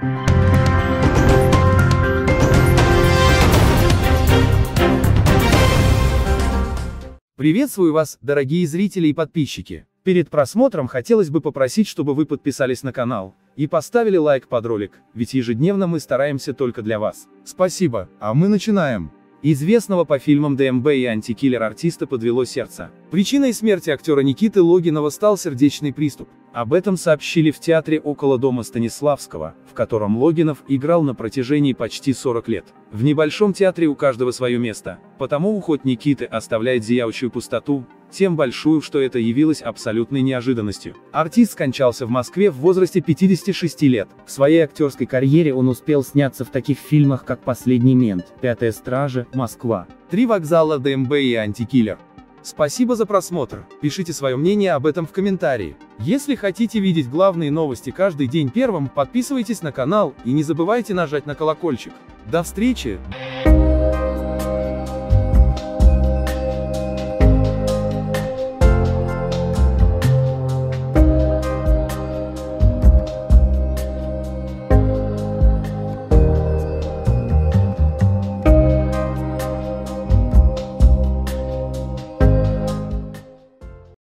Приветствую вас, дорогие зрители и подписчики. Перед просмотром хотелось бы попросить, чтобы вы подписались на канал и поставили лайк под ролик, ведь ежедневно мы стараемся только для вас. Спасибо, а мы начинаем. Известного по фильмам ДМБ и Антикиллер артиста подвело сердце. Причиной смерти актера Никиты Логинова стал сердечный приступ. Об этом сообщили в театре около дома Станиславского, в котором Логинов играл на протяжении почти 40 лет. В небольшом театре у каждого свое место, потому уход Никиты оставляет зияющую пустоту, тем большую, что это явилось абсолютной неожиданностью. Артист скончался в Москве в возрасте 56 лет. В своей актерской карьере он успел сняться в таких фильмах, как «Последний мент», «Пятая стража», «Москва», «Три вокзала», ДМБ и Антикиллер. Спасибо за просмотр, пишите свое мнение об этом в комментарии. Если хотите видеть главные новости каждый день первым, подписывайтесь на канал и не забывайте нажать на колокольчик. До встречи!